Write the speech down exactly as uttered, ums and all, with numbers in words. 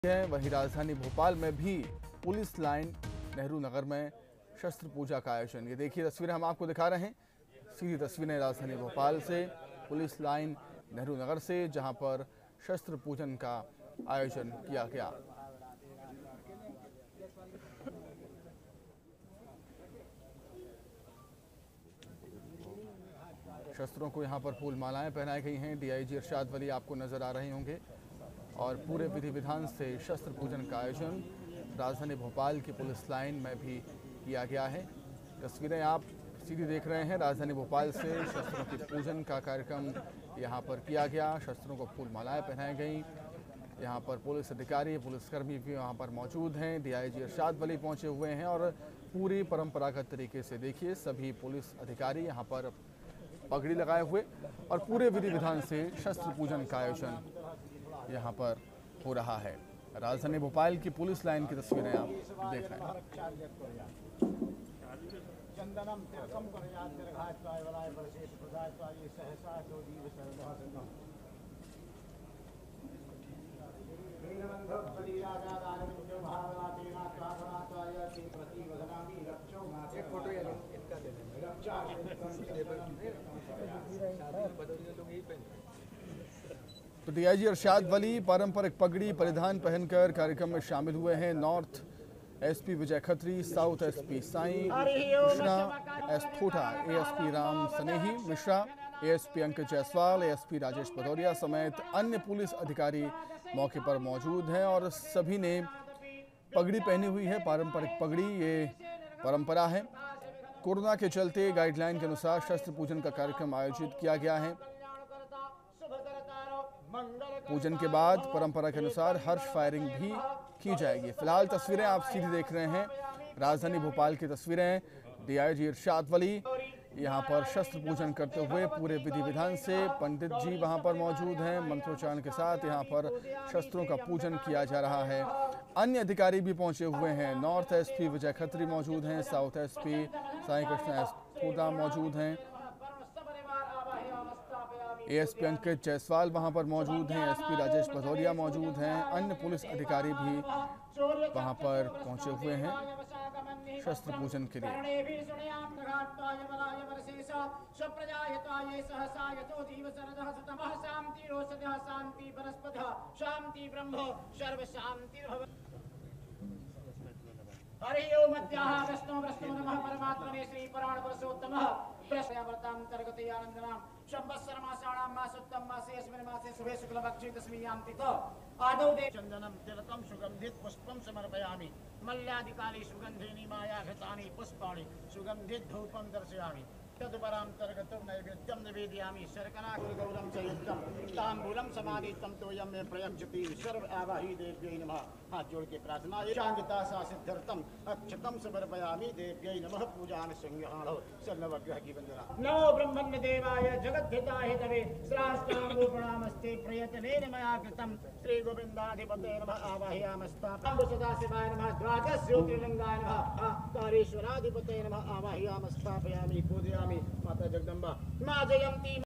है। वहीं राजधानी भोपाल में भी पुलिस लाइन नेहरू नगर में शस्त्र पूजा का आयोजन। ये देखिए तस्वीरें हम आपको दिखा रहे हैं, सीधी तस्वीरें राजधानी भोपाल से पुलिस लाइन नेहरू नगर से, जहां पर शस्त्र पूजन का आयोजन किया गया। शस्त्रों को यहां पर फूल मालाएं पहनाई गई हैं। डीआईजी इरशाद वली आपको नजर आ रहे होंगे और पूरे विधि विधान से शस्त्र पूजन का आयोजन राजधानी भोपाल की पुलिस लाइन में भी किया गया है। तस्वीरें आप सीधी देख रहे हैं, राजधानी भोपाल से शस्त्रों की पूजन का कार्यक्रम यहां पर किया गया। शस्त्रों को फूल मालाएं पहनाई गई। यहां पर पुलिस अधिकारी, पुलिसकर्मी भी वहां पर मौजूद हैं। डीआईजी इरशाद वली पहुंचे हुए हैं और पूरी परंपरागत तरीके से देखिए सभी पुलिस अधिकारी यहां पर पगड़ी लगाए हुए और पूरे विधि विधान से शस्त्र पूजन का आयोजन यहाँ पर हो रहा है। राजधानी भोपाल की पुलिस लाइन की तस्वीरें आप देख रहे हैं। तो डीआईजी इरशाद वली पारंपरिक पगड़ी परिधान पहनकर कार्यक्रम में शामिल हुए हैं। North SP Vijay Khatri, south SP Sai Mishra, S Thotha, ASP Ram Sanehi Mishra, ASP Ankit Jaiswal, ASP Rajesh Bhadauria समेत अन्य पुलिस अधिकारी मौके पर मौजूद हैं और सभी ने पगड़ी पहनी हुई है। पारंपरिक पगड़ी ये परंपरा है। कोरोना के चलते गाइडलाइन के अनुसार शस्त्र पूजन का कार्यक्रम आयोजित किया गया है। पूजन के बाद परंपरा के अनुसार हर्ष फायरिंग भी की जाएगी। फिलहाल तस्वीरें आप सीधी देख रहे हैं, राजधानी भोपाल की तस्वीरें। डीआईजी इरशाद वली यहां पर शस्त्र पूजन करते हुए पूरे विधि विधान से, पंडित जी वहां पर मौजूद हैं। मंत्रोच्चारण के साथ यहां पर शस्त्रों का पूजन किया जा रहा है। अन्य अधिकारी भी पहुंचे हुए हैं। नॉर्थ एसपी विजय खत्री मौजूद हैं, साउथ एसपी साई कृष्णा ठोठा मौजूद हैं, एएसपी अंकित जायसवाल वहां पर मौजूद हैं, एसपी राजेश भदौरिया मौजूद हैं। अन्य पुलिस अधिकारी भी वहां पर पहुंचे हुए हैं शस्त्र पूजन के लिए। हरि ओम अद्याः विष्णु विष्णु नमः परमात्मने श्री पुराण पुरुषोत्तमः प्रश्नवर्तांतर्गत आनंदनाम संवत्सर मासाणां मासोत्तम मासे अस्मिन् मासे शुभे शुक्लपक्षे दशमीयां तिथौ आदौ दे चंदनं तिलकं सुगंधित पुष्पं समर्पयामि मल्यादिकाले सुगंधिनी माया घृतानि पुष्पाणि सुगंधित धूपं दर्शयामि तदुपरांतर्गतो नैवेद्यं निवेदयामि शर्करा गौरं च युक्तं ताम्बूलं समादितं तोयं मे प्रयच्छति सर्व आवाहि देव्यै नमः। हाथ जोड़ के प्रार्थना चांगिता सा सिद्धर्थम अक्षतम समर्पयामि देव्यै नमः। पूजान संज्ञानो सर्वग्रह की वंदना। नमो ब्रह्मण्य देवाय जगद्धिताय तवे श्राष्टांगो प्रणामस्ते प्रयत्ने मया कृतं श्री गोविंदाधिपते नमः। आवाहयामस्तापं सदाशिवाय नमः। द्वादश ज्योतिर्लिंगाय नमः। तारेश्वराधिपते नमः। आवाहयामस्तापयामि पूजयामि माता जगदम्बा मां जयंती।